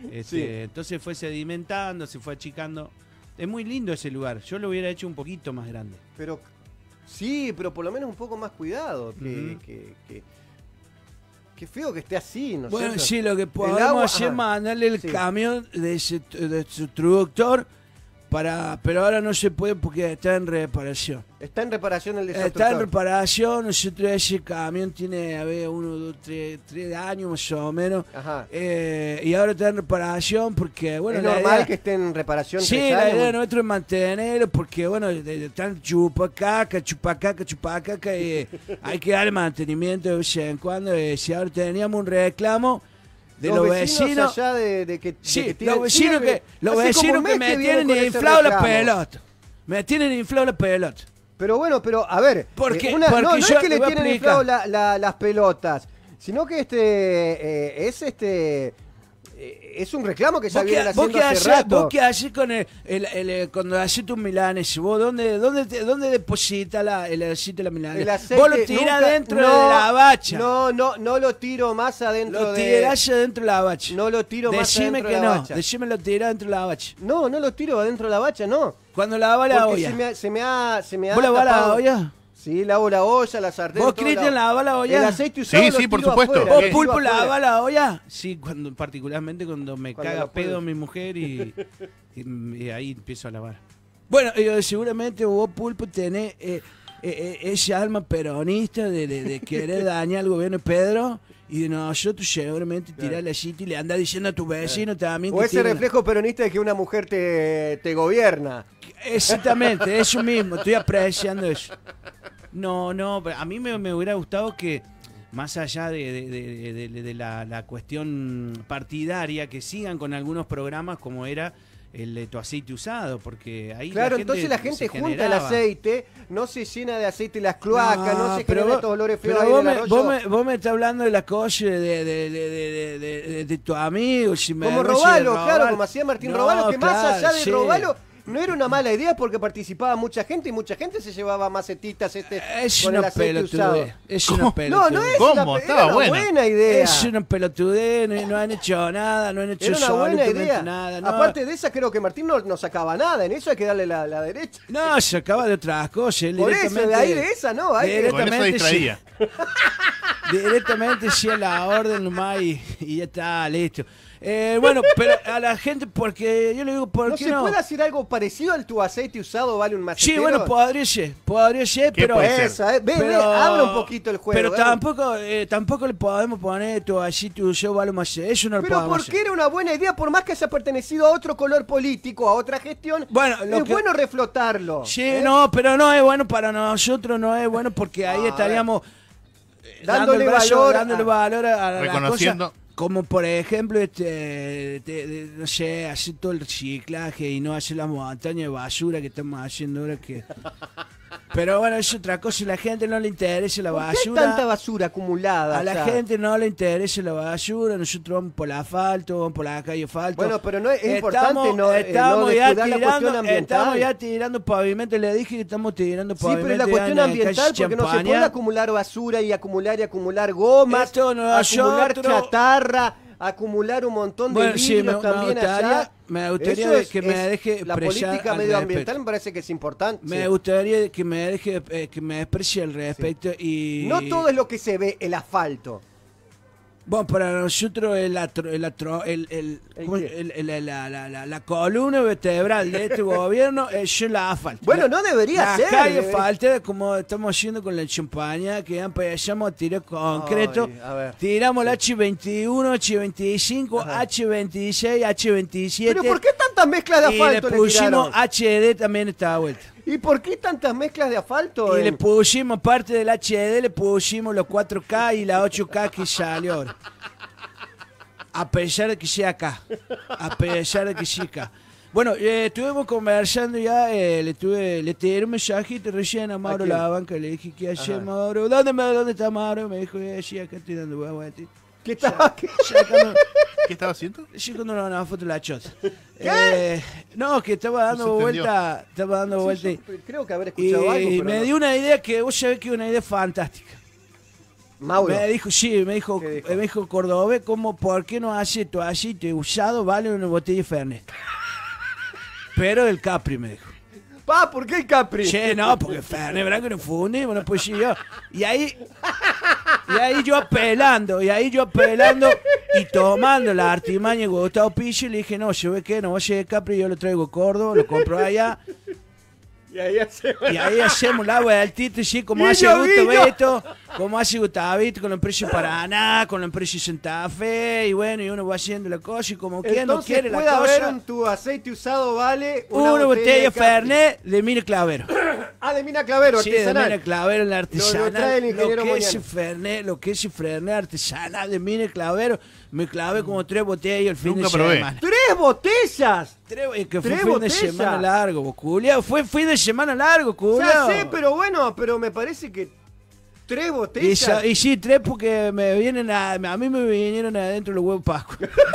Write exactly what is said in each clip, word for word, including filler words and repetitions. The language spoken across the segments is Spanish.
Este, Sí. Entonces fue sedimentando, se fue achicando. Es muy lindo ese lugar. Yo lo hubiera hecho un poquito más grande. Pero sí, pero por lo menos un poco más cuidado. Que, Ujú. que, que, qué feo que esté así, ¿no es Bueno, cierto? sí, lo que El podemos agua- hacer es ajá. mandarle el Sí. camión de ese, de su traductor para, pero ahora no se puede porque está en reparación. Está en reparación el Está en destructor. reparación, nosotros ese camión tiene, a ver, uno, dos, tres, tres años más o menos. Ajá. Eh, y ahora está en reparación porque, bueno, es la normal idea- que esté en reparación. Sí, tres la años. idea nuestra es mantenerlo porque, bueno, de- de- están chupacaca, chupacaca, chupacaca y hay que darle mantenimiento de vez en cuando. Eh, si ahora teníamos un reclamo de los, vecinos, allá de, de que, de sí, que tienen- los vecinos sí, que, los hace como vecinos un que mes me vienen tienen con ese inflado la reclamo. pelota. Me tienen inflado la pelota. Pero bueno, pero a ver, Porque- eh, una- porque no, no yo es que te le voy a tienen explicar. inflado la- la- las pelotas, sino que este eh, es este eh, es un reclamo que ya ¿Vos vienen qué, vos haciendo qué hace haces, rato. vos qué haces con el, el, el- el- cuando haces tus milanes? ¿Vos dónde, dónde, te- dónde deposita la, el aceite de la milanesa? El aceite Vos lo tirás nunca- dentro no, de la bacha. No, no, no lo tiro más adentro lo de. tirás adentro de la bacha. No lo tiro más Decime adentro que de la no. bacha. Decime lo tirás dentro de la bacha. No, no lo tiro adentro de la bacha, no. Cuando lavas la Porque olla. se me, ha- se me ha, se me ha ¿Vos lavás la tapado. olla? Sí, lavo la olla, la sartén. ¿Vos, todo Cristian, lavo. lavás la olla? El aceite usado Sí, lo sí, por tiro supuesto. afuera, ¿Vos, lo tiro Pulpo, afuera. lavás la olla? Sí, cuando, particularmente cuando me Cuando caga lo puedo. pedo mi mujer y, y- y ahí empiezo a lavar. Bueno, eh, seguramente vos, Pulpo, tenés eh, eh, eh, ese alma peronista de, de- de querer dañar al gobierno de Pedro y de nosotros seguramente tirar la cita y le andás diciendo a tu vecino también O que ese tiren la- reflejo peronista de que una mujer te, te gobierna. Exactamente, eso mismo, estoy apreciando eso. No, no, pero a mí me, me hubiera gustado que, más allá de, de- de- de- de- de la, la cuestión partidaria, que sigan con algunos programas como era el de tu aceite usado, porque ahí Claro, la gente entonces la se gente junta el generaba. aceite, no se llena de aceite las cloacas, no, se pero generan vos- estos olores feos pero ahí vos en el me, arroyo. vos, me, vos me estás hablando de la cosa de, de, de, de, de, de- de- de tu amigo. Si me Como no sé, Robalo, Robalo. claro, como hacía Martín No, Robalo, que más claro, allá de sí. Robalo no era una mala idea porque participaba mucha gente y mucha gente se llevaba macetitas este Es con el una aceite usado. pelotudez. Es una No, no pelotudez. es ¿Cómo? una, pe- Estaba era una buena. buena idea. Es una pelotudez, no, no han hecho nada, no han hecho Era una buena absolutamente idea. nada. No, Aparte de esa, creo que Martín no, no sacaba nada. En eso hay que darle la, la derecha. no, se acaba de otras cosas. él Por eso, directamente- de ahí de esa, ¿no? Hay que- Con eso Directamente distraía. Directamente sí a la orden nomás y, y ya está, listo. Eh, bueno, pero a la gente, porque yo le digo, ¿por ¿No qué se no? puede hacer algo parecido al tu aceite usado vale un macetero? Sí, bueno, podría ser, podría ser, ¿Qué pero... puede ser? Esa, eh. Ve, ve, pero- abra un poquito el juego. Pero eh. tampoco, eh, tampoco le podemos poner tu aceite usado vale más, eso no lo Pero podemos porque hacer. era una buena idea, por más que haya pertenecido a otro color político, a otra gestión, Bueno, lo es que- bueno reflotarlo. Sí, ¿eh? no, pero no es bueno para nosotros, no es bueno porque ahí A estaríamos eh, Dándole dando el brazo, valor dándole a- valor a, a las Reconociendo. cosas, como por ejemplo, este, te- de- no sé, hacer todo el reciclaje y no hacer la montaña de basura que estamos haciendo ahora que... Pero bueno, es otra cosa, a la gente no le interesa la ¿Por qué hay basura. tanta basura acumulada? A la ya? gente no le interesa la basura, nosotros vamos por el asfalto, vamos por la calle asfalto. Bueno, pero no es- es importante no, eh, estamos no ya descuidar la tirando, cuestión ambiental. estamos ya tirando pavimento, le dije que estamos tirando Sí, pavimento. pero es la ya cuestión en la ambiental, calle porque no se Champaña. puede acumular basura y acumular y acumular gomas, Esto no, acumular nosotros- chatarra, acumular un montón de Bueno, sí, vidrios me- me también gustaría- allá. me gustaría Eso es- que me es- deje La expresar política al medioambiental respecto. me parece que es importante. Me sí. gustaría que me deje, eh, que me exprese al respecto y... No todo es lo que se ve, el asfalto. Bueno, para nosotros el atro, el atro, el, el, ¿El ¿cómo- qué? el- el- la, la, la, la columna vertebral de este gobierno es la asfalto. Bueno, La- no debería la ser. calle debe- falta, como estamos haciendo con la champaña, que ya empezamos a tirar concreto. Ay, a ver. Tiramos el H veintiuno, H veinticinco, Ajá. H veintiséis, H veintisiete. Pero ¿por qué tantas mezclas de y le asfalto le, pusimos tiraron? H D también esta vuelta. ¿Y por qué tantas mezclas de asfalto? Y en- le pusimos parte del H D, le pusimos los cuatro K y la ocho K que salió ahora. A pesar de que sea acá. A pesar de que sea acá. Bueno, eh, estuvimos conversando ya, eh, le tuve, le tiré un mensajito recién a Mauro ¿A quién? La Banca, le dije, ¿qué hace Ajá. Mauro? ¿Dónde, me- ¿Dónde está Mauro? Me dijo, eh, sí, acá estoy dando vueltas. ¿Qué estaba? ¿Qué? Sacando, ¿Qué estaba haciendo? sacando una, una foto de la chota. Eh, no, que estaba dando No se entendió. vuelta, estaba dando Sí, vuelta. yo creo que haber Y escuchado algo, pero me no. dio una idea que vos sabés que es una idea fantástica. Mauro. Me dijo, sí, me dijo, ¿Qué dijo? me dijo Cordobés, ¿cómo, ¿por qué no hace tu aceite usado? Vale una botella de Fernet. Pero el Capri, me dijo. Pa, ¿por qué el Capri? Che, no, porque Fernet Branco no funde, bueno, pues sí, yo. Y ahí, y ahí yo apelando, y ahí yo apelando y tomando la artimaña de Gustavo Pichi, le dije, no, ¿se ve qué? No va a ser Capri, yo lo traigo Córdoba, lo compro allá. Y ahí hacemos, Y ahí hacemos la vueltita, sí, como Guiño, hace guiño. Gustavito, como hace Gustavito con la empresa Paraná, con la empresa Santa Fe, y bueno, y uno va haciendo la cosa, y como quien no Entonces quiere la puede haber cosa, en tu aceite usado vale una, botella de Capri. Fernet de Mine Clavero. Ah, de Mina Clavero, Sí, de artesanal. Mine Clavero, la Lo- artesanal. lo trae el ingeniero que es Moyano. Fernet, lo que es Fernet artesanal de Mine Clavero, me clavé como tres botellas el fin Nunca de probé. semana. ¡Tres botellas! Tres, es que fue Tres fin botellas. de semana largo, vos, culiao. Fue fin de semana largo, Ya culiao. sé, pero bueno, pero me parece que tres Y, botellas. sa- y sí, tres porque me vienen a, a mí me vinieron adentro los huevos Pascua.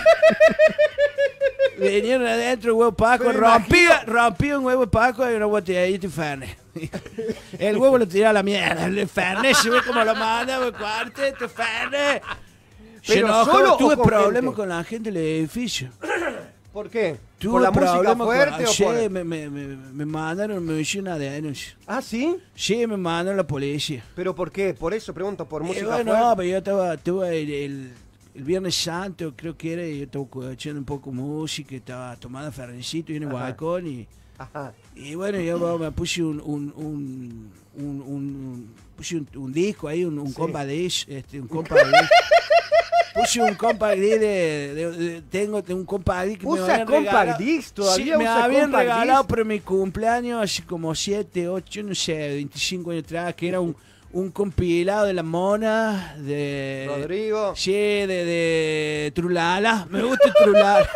Me vinieron adentro los huevos Pascua, Pero rompí, imagino- rompí un huevo Pascua y una botellita de Fernet. El huevo lo tiré a la mierda, el Fernet se ve como lo manda, me cuarteto, Fernet. Se ¿Pero enojó, solo o tuve con problemas gente? con la gente del edificio. ¿Por qué? Tuve ¿Por la música problemas con- fuerte o sí, por...? me, me, me, me mandaron, me hicieron una denuncia. Ah, ¿sí? Sí, me mandaron a la policía. ¿Pero por qué? Por eso pregunto, por Y música bueno, fuerte. no, pero yo estaba, estuve el, el, el Viernes Santo, creo que era, y yo estaba escuchando un poco música, estaba tomando ferrecito y en el Ajá. balcón, y, Ajá. y bueno, yo bueno, me puse un, un, un, un, un- puse un, un disco ahí, un, un Sí. compact disc, este, un compact disc. Puse un compact disc de, de- de- tengo un compact disc que me ¿Usa habían compact regalado. disc? ¿Todavía Sí, me usa habían compact regalado disc? por mi cumpleaños hace como siete, ocho, no sé, veinticinco años atrás, que era un, un compilado de la mona, de... Rodrigo. Sí, de, de Trulala. Me gusta Trulala.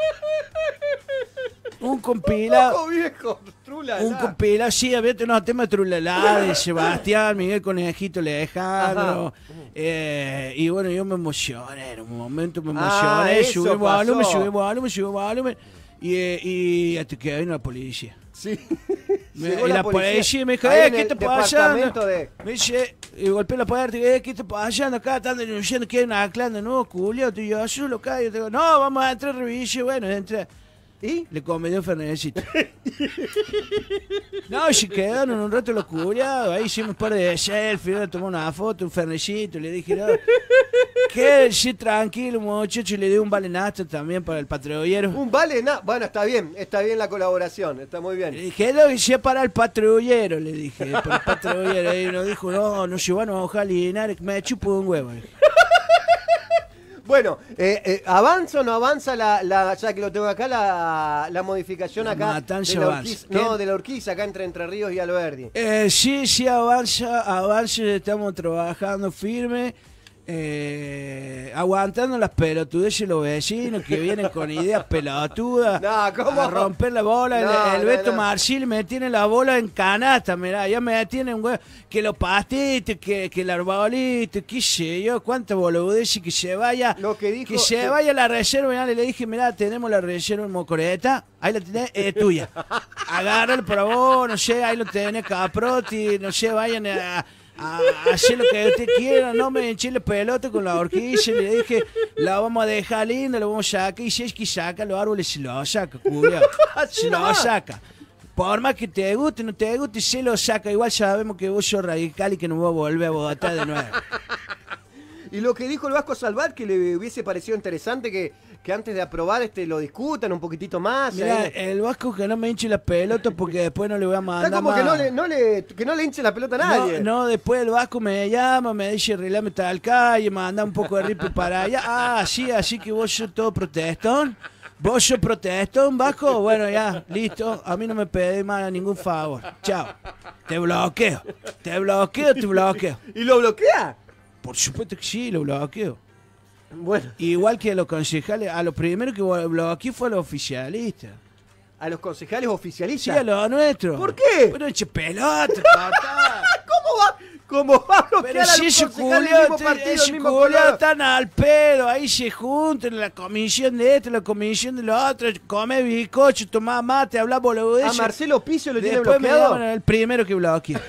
Un compilado. ¡Poco viejo! Trula, Un la. compilado, sí, había unos temas de Trulala, de Sebastián, Miguel Conejito Alejandro. Eh, y bueno, yo me emocioné, en un momento me Ah, emocioné, eso subí volumen, pasó. subí volumen, subí volumen. Y, eh, y hasta que vino la policía. Sí. Me- Llegó y la policía me dijo, ahí eh, en ¿qué el te pasa? departamento de... Me dice, y golpeé la puerta y eh, ¿qué te pasa? Acá están denunciando que hay una clan de nuevo, Julio, tú y yo solo acá. Y yo te digo, no, vamos a entrar a revisar. Bueno, entra. ¿Y? Le comí un fernecito. No, y se quedaron un rato los culiados. Ahí hicimos un par de selfies, le tomé una foto, un fernecito. Le dije, no, quédense tranquilo, muchachos. Y le di un balenazo también para el patrullero. Un vale nada. Bueno, está bien, está bien la colaboración, está muy Le bien. dije, lo hice para el patrullero, le dije, para el patrullero. Y nos dijo, no, no se van a enojar Linares, me chupo un huevo. Bueno, eh, eh, ¿avanza o no avanza la, la, ya que lo tengo acá, la, la modificación La acá matanza de la avanza. Urquiza? No, ¿Qué? de la Urquiza, acá entre Entre Ríos y Alberdi. Eh, sí, sí, avanza, avanza, estamos trabajando firme, eh, aguantando las pelotudeces de los vecinos que vienen con ideas pelotudas. No, ¿cómo? A romper la bola. El- No, el, no, Beto no. Marcil me tiene la bola en canasta, mirá, ya me tiene un huevo. Que los pastitos, que, que el arbolito, qué sé yo, cuánta boludez y que se vaya. Lo que dijo- que se que- vaya a la reserva. Mirá, le dije, mirá, tenemos la reserva en Mocoreta, ahí la tenés, es tuya. Agárralo por vos, no sé, ahí lo tenés, Caproti, no sé, vayan a, a hacer lo que usted quiera, no me eché la pelota con la horquilla. Le dije, la vamos a dejar linda, la vamos a sacar, y si es que saca los árboles, se lo saca, culiao. Así Se lo nomás. saca. Por más que te guste, no te guste, se lo saca. Igual sabemos que vos sos radical y que no va a volver a votar de nuevo. Y lo que dijo el Vasco Salvat, que le hubiese parecido interesante que, que antes de aprobar este lo discutan un poquitito más. Mira, ahí. el Vasco que no me hinche la pelota porque después no le voy a mandar Está como más. que no le, no, le, que no le hinche la pelota a nadie. No, no, después el Vasco me llama, me dice, arreglame tal calle, manda un poco de ripi para allá. Ah, sí, así que vos sos todo protestón. ¿Vos sos protestón, Vasco? Bueno, ya, listo. A mí no me pedís más ningún favor. Chao. Te bloqueo. Te bloqueo, te bloqueo. ¿Y lo bloquea? Por supuesto que sí, lo bloqueo. Bueno, Igual que a los concejales, a lo primero que bloqueé fue a los oficialistas. a los concejales Sí, oficialistas. a los nuestros. ¿Por qué? Pero eche pelota, papá. ¿Cómo va? ¿Cómo va a bloquear Pero a si los ese concejales del culiao, mismo partido, ese del mismo culiao color? están al pedo, ahí se juntan, la comisión de esto, la comisión de lo otro, come bizcocho, toma mate, habla boludeces. ¿A Marcelo Piso lo tiene Después me bloqueado? llaman el primero que bloqueé.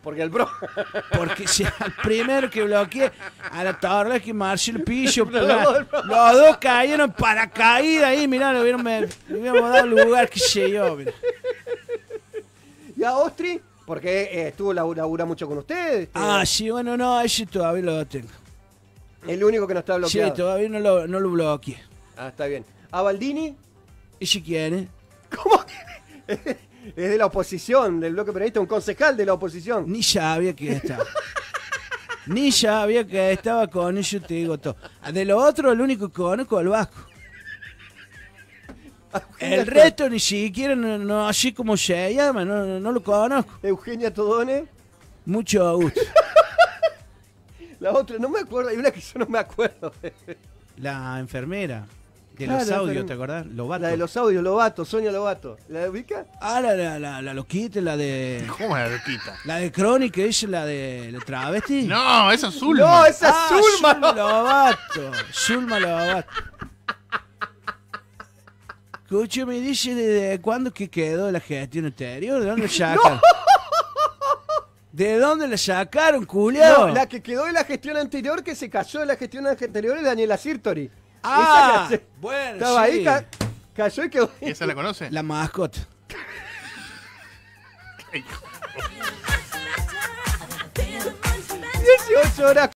Porque el bro... Porque si al primero que bloqueé, a la torre que Marcelo Pillo, Los la- dos, bro. los dos cayeron para caída ahí, mirá, le hubieran- me- le hubiéramos dado lugar, qué sé yo. Mirá. ¿Y a Ostri? Porque eh, estuvo labu- labura mucho con ustedes. este, Ah, sí, bueno, no, ese todavía lo tengo. el único que no está Sí, bloqueado. todavía no lo, no lo bloqueé. Ah, está bien. ¿A Baldini? ¿Y si quiere? ¿Cómo que? Es de la oposición, del bloque peronista, un concejal de la oposición. Ni sabía que estaba. Ni sabía que estaba con eso, te digo todo. De lo otro, el único que conozco es el Vasco. El resto ni siquiera, no, no, así como se llama, no, no, no lo conozco. Eugenia Todone. Mucho gusto. La otra, no me acuerdo, hay una que yo no me acuerdo. La enfermera de Claro, los la audios, enfermera. ¿te acordás? Lobato. La de los audios, Lobato, Sonia Lobato. ¿La ubica? Ah, la, la, la, la loquita, la de... ¿Cómo es la loquita? La de Crónica, esa, la de la travesti. No, esa es Zulma. No, esa Ah, es Zulma. Zulma no. Lobato. Zulma Lobato. Escuche, me dice desde cuándo que quedó de la gestión anterior, ¿de dónde la sacaron? ¿De dónde la sacaron, culiao? No, la que quedó de la gestión anterior, que se cayó de la gestión anterior, es Daniela Sirtori. Ah, Esa que se- bueno, estaba sí. ahí, ca- cayó y quedó. ¿Y esa la conoce? La mascota. dieciocho horas